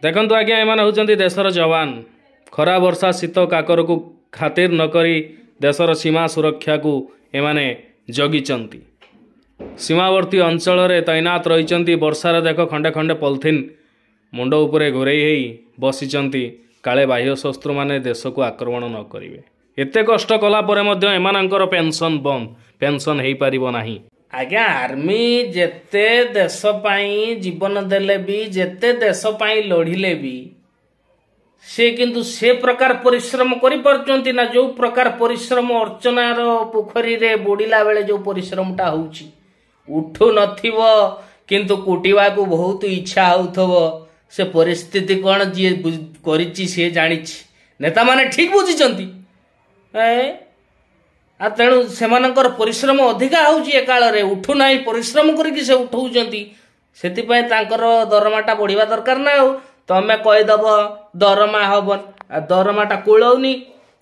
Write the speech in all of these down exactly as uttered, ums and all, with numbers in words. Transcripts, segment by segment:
देखंतु आज्ञा एमान होउचंती देशर जवान खरा वर्षा शीत काकर को खातिर नकरी देशर सीमा सुरक्षा को एमाने जगिचंती। सीमावर्ती अंचल रे तैनात रहिचंती। वर्षार देख खंडे खंडे पॉलिथिन मुंड उपरे घोरई हेई बसिचंती काले बाह्य शस्त्र माने देश को आक्रमण न करिवे। एते कष्ट कला परे मध्य एमानंकर पेंशन बंद पेंशन हेई पारिबो नाही। आज्ञा आर्मी जेते देश पाई जीवन देले भी जेते देश पाई लढ़िले भी से किंतु से प्रकार परिश्रम करि परचंती ना जो प्रकार परिश्रम अर्चनार पोखरी रे बुड़ीला बेले जो परिश्रम टा होउची उठू नथिवो किंतु कुटिवा को बहुत इच्छा होउथबो। से परिस्थिति कौन जी करिची से जानिची नेता माने ठीक बुझिचंती ए आ तेणु सेमानकर परिश्रम अधिका होउची ए काल रे उठू नाही परिश्रम करिकि से उठौचंती। सेति पय तांकर दरमाटा बढ़िबा दरकार ना हो तमे कहि दबो दरमा हबन आ दरमाटा कुळौनी।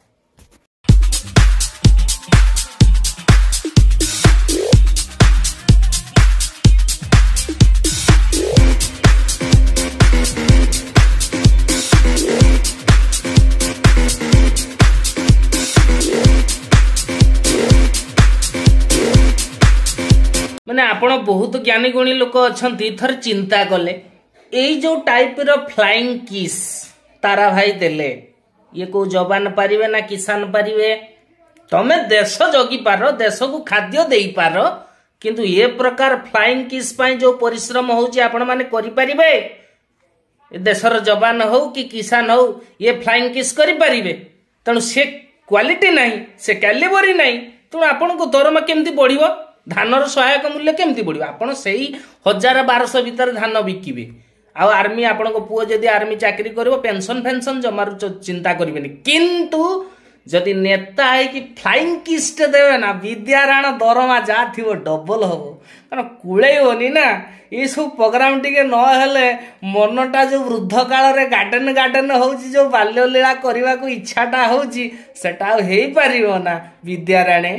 माने आपण बहुत ज्ञानी गुणी लोक अछंती थर चिंता कले एई जो टाइप रो फ्लाइंग किस तारा भाई देले ये को जवान पारिवे ना किसान पारिवे। तमे देश जगी पारो देश को खाद्य देई पारो किंतु ये प्रकार फ्लाइंग किस पाई जो परिश्रम होउची आपण माने करि पारिबे। देशर जवान हो कि किसान हो ये फ्लाइंग किस करि पारिबे। तनु से क्वालिटी नाही से कैलिबरी नाही तनु आपण को दरमा केमती बढ़िबो धानर सहायक मूल्य केमती बढ़िबो। आपण सेही हजार बारह भीतर धान बिकिबे आ आर्मी आपण को पुओ जदी आर्मी चाकरी करबो पेंशन फेंशन जमारु चिंता करिवेनी किंतु जदी नेता है कि फ्लाइंग किस्ट देवे ना विद्याराण दरमा जा थिवो डबल हो कारण कुळे होनी ना ये सब प्रोग्राम टिके न हेले मनटा जो वृद्ध काल रे गार्डन गार्डन होउची जो बाल्य लीला करबा को इच्छाटा होउची सेटा हेई पारिबो ना विद्याराणे।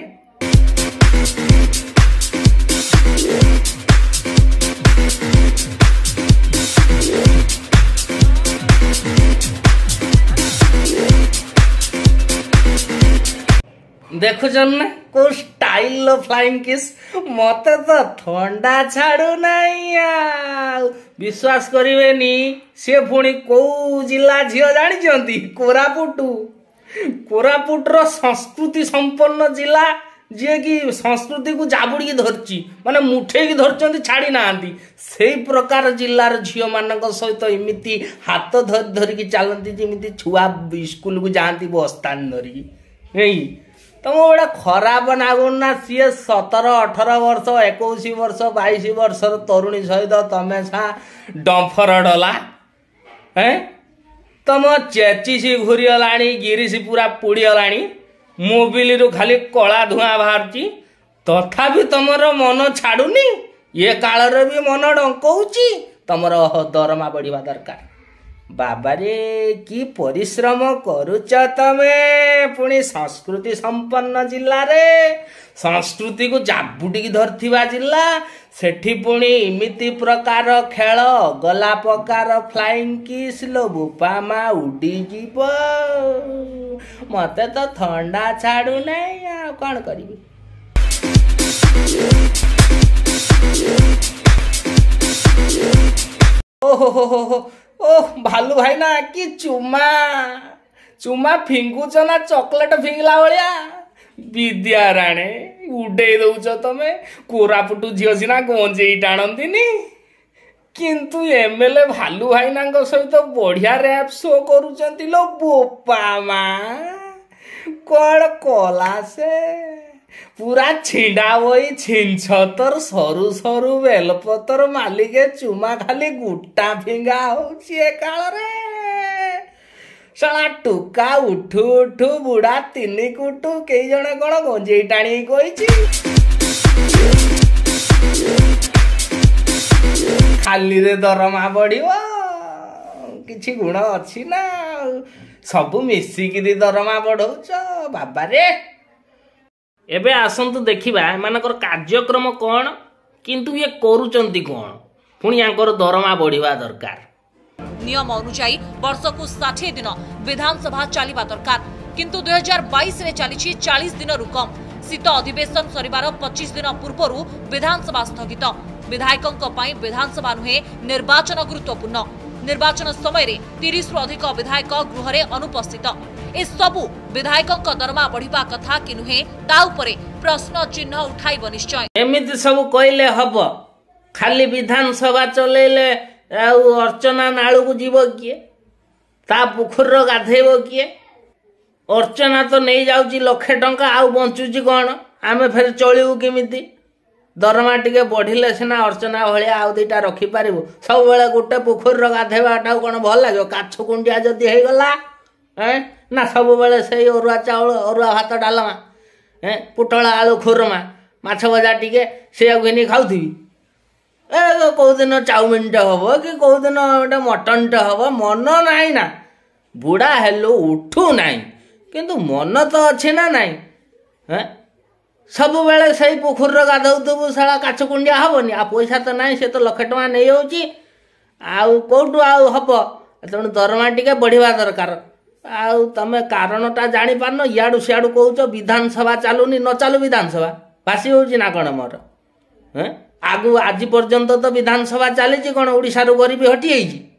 देखुचन ना को स्टाइल फ्लाइंग किस मते तो ठंडा छाड़ू नहीं विश्वास करिवेनी से पुणी को जिला झियो जानी चंती कोरापुटू कोरापुटर संस्कृति संपन्न जिला जे कि संस्कृति को जाबुड़ी की धरची माने मुठे की धरचंती छाड़ी नांती सेही प्रकार जिल्लार झियो मानक सहित इमिति हाथ धर धर की चलती जेमिति छुआ स्कूल को जाती बस्तान धरिकी एई तुम गोटे खराब नागुन ना सी सतर अठर वर्ष एकुश वर्ष बाईस वर्ष तरुणी सहित तमें छा डंफर डला है तुम चेचिसी घूरीगला गिरीसी पूरा पोड़ीगला मोबिल रु खाली कला धुआं बाहर तथापि तुमर मन छाड़ुनी ये काल रे भी मन डंकौची तुमर दरमा बढ़िया दरकार। बाबा रे की परिश्रम करुच तमे पुणी संस्कृति संपन्न जिल्ला रे संस्कृति को जाबुटी धरथिबा जिल्ला सेठी पुणी इमिति प्रकार खेल गला प्रकार फ्लाइंग किस लो बुपा मा उडी जीव मते तो ठंडा छाड़ू नहीं आ कौन करिबी। ओहो हो हो हो ओह भालू भाई ना कि चुमा चुमा फिंगुच ना चॉकलेट फिंगला भलिया विद्याराणे उडे दउच तमे कोरापुटू झियो सिना गंजेई टाणंतीनी किंतु एमएलए भालू भाई ना सहित बढ़िया रैप शो करूचंती लो बोपा मा कौन कला से पूरा छिंडा बई छिंछतर सरु सरु बेलपतर मालिके चुमा खाली गुटा फिंगा होउची काल रे साला टुका उठू उठू बुढ़ा तीन कुटू कई जने कौन गंजेई टाणी कहिची खाली रे दरमा बढ़िबो किछि गुण अछि ना सब मिसिकी दरमा बढ़ौच बाबा रे। एबे आसंतु देखिबा एमानकर कार्यक्रम कौन किंतु ये करूचंती कौन पुणी यांकर दरमा बढ़िबा दरकार नियम अनुसार वर्ष को षाठी दिन विधानसभा चलिबा दरकार किंतु दुई हजार बाईस रे चली चालीस दिन रु कम। शीत अधिवेशन सरिबार पच्चीस दिन पूर्व विधानसभा स्थगित। विधायकों पाई विधानसभा नुहे निर्वाचन गुरुत्वपूर्ण। निर्वाचन समय रे तीस रु अधिक विधायक गृह रे अनुपस्थित। ए सबु विधायकों दरमा बढ़िबा कथा कि नुहे ता उपरे प्रश्न चिन्ह उठाइब निश्चय। एमिति सब कहले हब खाली विधानसभा चलेले अर्चना नालू को जीव किए ता पुखुर गाधेब किए अर्चना तो नहीं जाउची लक्षे टंका आउ बंचुची कौन आमे फेर चलिबू केमिति दरमा टिके बढ़िले सिना अर्चना भलिया आउ दुईटा रखी पारिबू सब बेले गोटे पुखुर गाधेबाटा कौन भल लागे काछ कुंडिया जदि हे गला हैं ना सब बेले से अरुआ चाउल अरुआ भात डालमा हैं पुटला आलू खुरमा माछ भजा टिके से घिनी खाउथी ए कौ दिन चाउमिन टे हम कि कौ दिन गोटे मटन टे हम मन नाई ना बुढ़ा हेलु उठू नाई किंतु मन तो अच्छे ना नाई हैं सब बेले से पुखुर गाधौबू साला काछ कुंडिया हेनी आ पैसा तो नाई से तो लक्षे टଙ୍କା नहीं होची आउ कौटू आउ हम तेणु दरमा टिके बढ़िया दरकार आउ तमे कारणटा जानी पारन इयाडू सियाडू कहूच विधानसभा चलुनी न चालू विधानसभा भासी होची ना कौन मोर हैं आगु आज पर्यंत तो विधानसभा चली कौन ओडिशा रू गरीबी हटी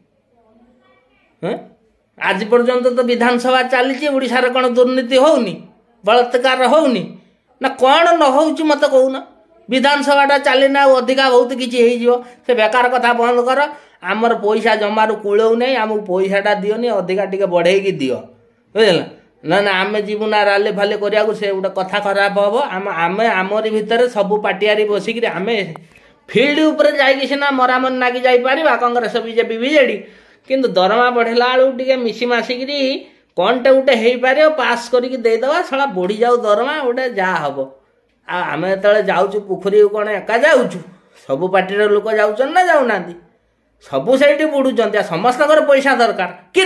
आज पर्यंत तो विधानसभा चली ओडिशा रे कौन दुर्नीति होनी बलात्कार होनी ना कौन न होउची मत कहून विधानसभाटा चलीना अधिका बहुत किसी से बेकार कथा बंद कर आमर पैसा जमार कूलौ नहीं आमको पैसाटा दियोनी अधिका टिके बढ़ेगी दियो बुझल ना ना आम जीवु ना राली फाली करिया से गोटे कथा खराब हम आम आम आमरी भितर सबू पार्टियारी बसिक आम फिल्ड उपर जाइए सीना मरामरी नागी जापर कांग्रेस बीजेपी बीजेडी किंतु दरमा बढ़ेला बेलू टे मिसी मासिक कौन टे गोटे हो पार पास करके देदेवा साला बढ़ी जाऊ दरमा गोटे जहाँ हम आम जो जाऊँ पुखरी कौन एका जाऊँ सबू पार्टी लोक जाऊन ना जाऊना सबू से बुड़ुंट समस्त पैसा दरकार कि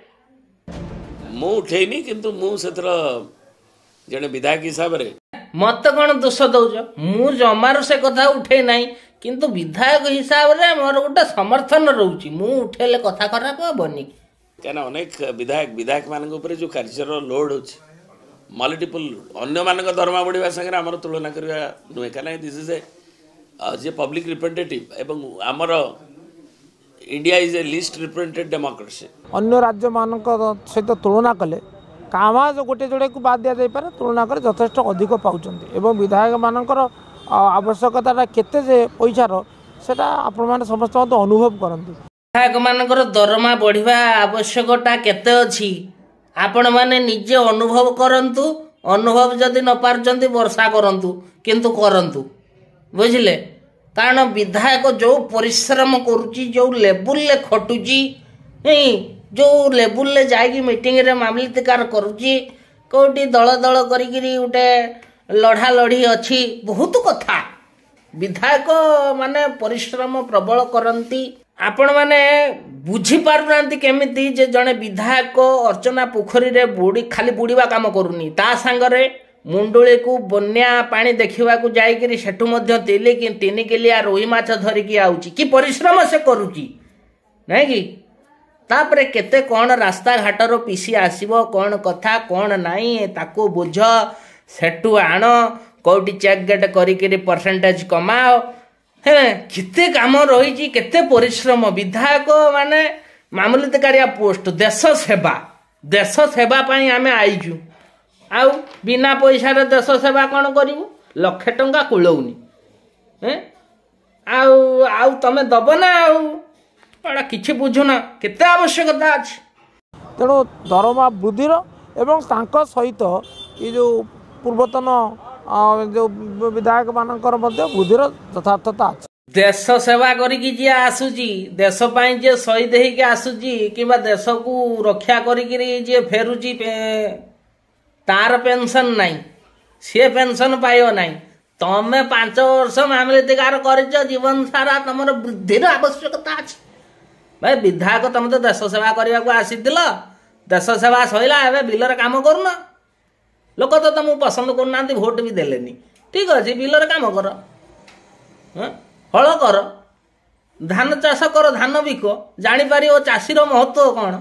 मु उठेनी किंतु मु सेतर जने विधायक हिसाब रे मत कौन दोष दौच मु जमार से कथा उठे ना किंतु विधायक हिसाब रे मोर गोटे समर्थन रोची मु उठेले कथा खराब हेनी क्या अनेक विधायक विधायक मान जो कार्यर लोड हो मल्टीपल अन्य मान दरमा बढ़िया संगे आम तुलना करवा नुहे क्या this is a public representative एवं आमर India is a list represented democracy अन्य राज्य मान सहित तुलना कले कामा गोटे जोड़े को बाद दिया जाए तुलना कर यथेष्ट अधिक पाँच विधायक मानकर आवश्यकता केते पैसार सेटा आपण माने समस्त अनुभव करती विधायक मानकर दरमा बढ़िया आवश्यकता केते अछि आपण माने निजे अनुभव करंतु अनुभव जदि न पारचंती वर्षा करंतु किंतु करंतु बुझिले कारण विधायक जो परिश्रम करुची जो लेवल ले खटुची जो लेवल ले जाइकी मीटिंग रे मामलतिकार करुची कोटी दल दल करिकिरी उटे लढ़ा लढ़ी अच्छी बहुत कथा विधायक माने परिश्रम प्रबल करंती आपण माने बुझी पारुनांती केमिति जे जने विधायक अर्चना पोखरी रे बुड़ी खाली बुड़ीबा काम करूनी ता संगरे मुंडुली को बन्या पानी देखा जाइकरी सेठू मध्य तिली कि तीन किलिया रोही माछ धरिकी आउची कि परिश्रम से करुची नहीं कि तापरे केते कौन रास्ता घाटर पीसी आसीबो कौन कथा कौन नाई ताको बुझ सेठू आण कोटी चेक गेट करिकरी परसेंटेज कमाओ हे केते काम रही केते परिश्रम विधायक माने मामलतकारिया पोस्ट देश सेवा देश सेवा पाई आमे आइजु आउ बिना पैसा रे देश सेवा कौन करू लक्षे टंका कूलौनी हैं आउ आउ तमे दब ना आउ किछि बुझुना केते आवश्यकता अछि तेणु दरमा वृद्धिर एवं तांको सहित ये जो पूर्वतन जो विधायक मानकर मध्य वृद्धिर यथार्थता अछि देश सेवा करिकी जे आसुची देश पाई जे शहीद होइके आसुची किबा देश को रक्षा करिकी जे फेरुची तार पेंशन नहीं सी पेंशन पाइब नहीं तमें पांच वर्ष मामलतिकार कर जीवन सारा तुम वृद्धिर आवश्यकता अच्छे भाई विधायक तुम तो देश सेवा करने को आसील देश सेवा सैला ए बिलर काम करूना लोक तो तुमको पसंद करना भोट भी देलेनी ठीक अच्छे बिलर काम कर हल कर धान चाष कर धान बिक जापर चाषीर महत्व कौन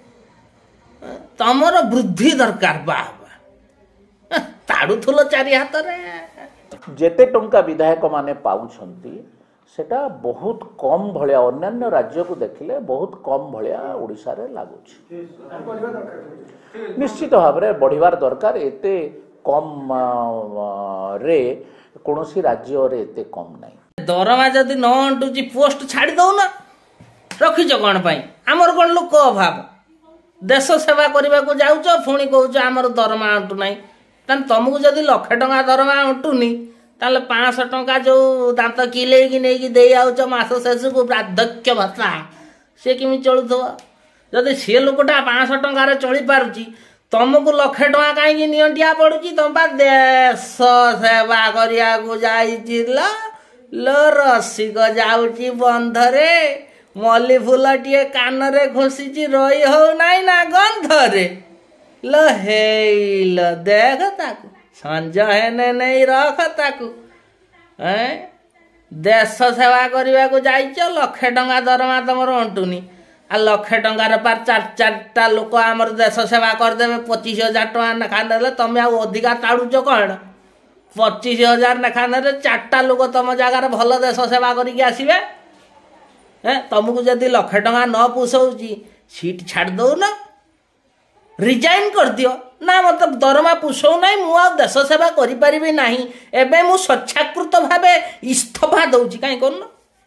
तमर वृद्धि दरकार बाबा ताड़ुल चारि हाथ जेते टंका विधायक माने पाउछंती सेटा बहुत कम भलिया अन्य राज्य को देखिले बहुत कम भलिया ओडिशा रे लागुछि निश्चित भाव रे बढ़िवार दरकार एते कम रे कोनोसी राज्य रे एते कम नाही दरमा जदि न अंटुची पोस्ट छाड़ी दो ना रखिच कौन पाई आमर कौन लोक अभाव देश सेवा करने को जाऊच पुणी कौच आमर दरमा अंटू ना तुमको जदि लक्ष टंका दरमा अंटुनी ताले पाँच टंका जो दांत किले की नहीं दे आउच मास शेष को वार्धक्य भत्ता सी किमी चलुव जदि सी लोकटा पाँच टंकार चली पारुची तुमको लक्ष टंका कहीं नियंटिया पड़ुची तुम बा देश सेवा करिया को जाइछि लो लो रसिक जाउची बंधरे मल्ली फूल टीए कान रे घोषिची रही हो नाई ना गंधरे लो हेल देख ताकू संज हेने नहीं रख ताकू देश सेवा करने को जाइच लक्ष टंका दरमा तुमर अंटुनी आ लक्ष टंकार पार चार चार्टा लोक आमर देश सेवा करदे पचिश हजार टका नेखा ने तुम अधिका ताड़ुच कौन पचिश हजार नेखा ने चार्टा लोक तुम जगार भल देश सेवा करके आसवे तुमको जदि लक्ष टंका न पोषौची सीट छाड़ दो ना रिजाइन कर दियो ना मतलब दरमा पोषौ ना मु देश सेवा करि ना एबे मु स्वच्छाकृत भावे इस्तीफा दउची काई कोन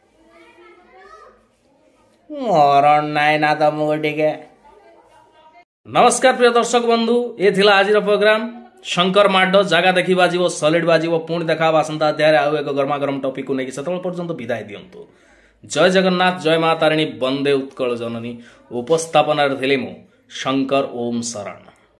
मरण नाय ना तुमको टिके। नमस्कार प्रिय दर्शक बंधु ये थिला आज प्रोग्राम शंकर माड जगह देखी बाजिवो सॉलिड बाजिवो पुणी देखा आसंता अध्याय आउ एक गरमा गरम टॉपिक को लेकिन सेतल पर्यंत विदाय दियंतु। जय जगन्नाथ जय मां तारिणी वंदे उत्कल जननी उपस्थापन थिले मु शंकर ओम शरण।